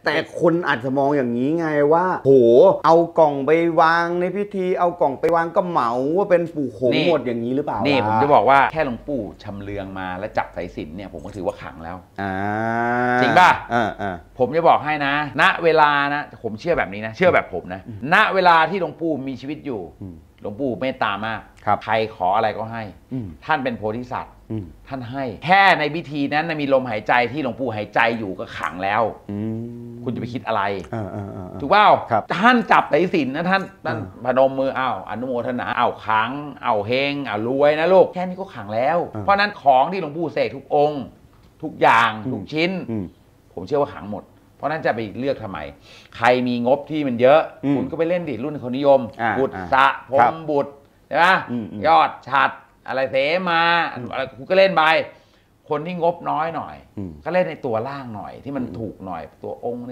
แต่คนอาจจะมองอย่างนี้ไงว่าโหเอากล่องไปวางในพิธีเอากล่องไปวางก็เหมาว่าเป็นปู่โขงหมดอย่างนี้หรือเปล่านี่ผมจะบอกว่าแค่หลวงปู่ชำเลืองมาแล้วจับสายสิญจน์เนี่ยผมก็ถือว่าขังแล้วจริงป่ะผมจะบอกให้นะณเวลานะผมเชื่อแบบนี้นะเชื่อแบบผมนะณเวลาที่หลวงปู่มีชีวิตอยู่หลวงปู่เมตตามากใครขออะไรก็ให้ท่านเป็นโพธิสัตว์ท่านให้แค่ในพิธีนั้นมีลมหายใจที่หลวงปู่หายใจอยู่ก็ขังแล้วคุณจะไปคิดอะไรถูกเปล่าท่านจับสายสิญจน์นะท่านพนมมืออนุโมทนาขังเฮงรวยนะลูกแค่นี้ก็ขังแล้วเพราะนั้นของที่หลวงปู่เสกทุกองค์ทุกอย่างทุกชิ้นผมเชื่อว่าขังหมดเพราะนั้นจะไปเลือกทำไมใครมีงบที่มันเยอะคุณก็ไปเล่นดิรุ่นคนนิยมบุตรสะพรมบุตรใช่ไหมยอดฉัดอะไรเสมาอะไรคุณก็เล่นไปคนที่งบน้อยหน่อยก็เล่นในตัวล่างหน่อยที่มันถูกหน่อยตัวองค์